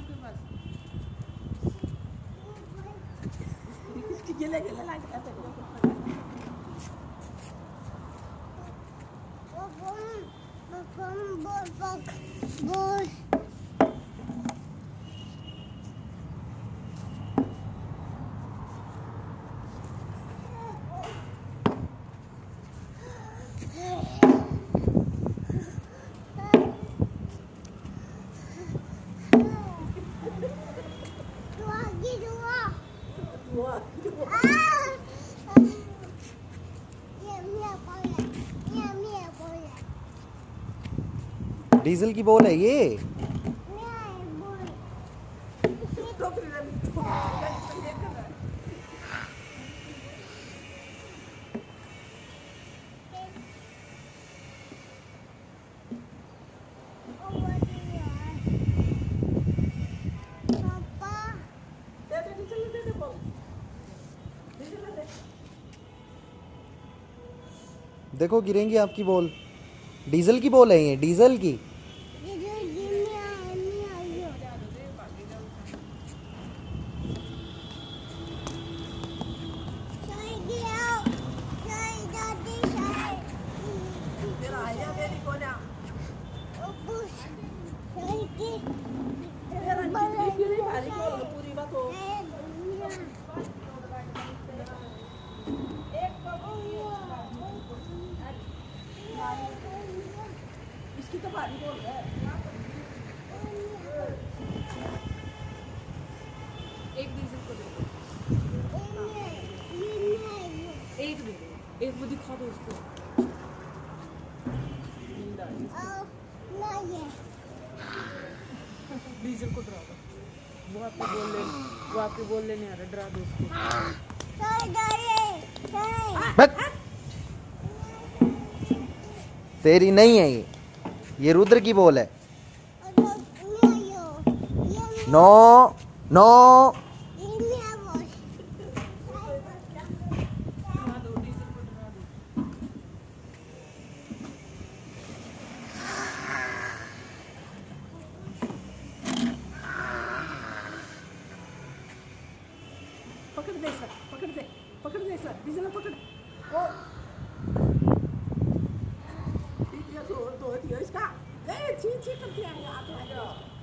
उसके पास। ये ले लगा बोल डीजल की बॉल है ये। देखो गिरेंगी आपकी बॉल। डीजल की बॉल है ये, डीजल की। इसकी तो भारी बोल है। एक डीजल को दे दो, एक दे दो, एक वो दिखा दो उसको। डीजल को डरा दो, वो आपके बोल लेने आ रहा, डरा दो उसको। तेरी नहीं है ये रुद्र की बॉल है। नो नो पकड़ दे सर, पकड़ दे सर, डीजल पकड़। ओ दो दिया इसका। ए छी छी करती है, आ जाओ।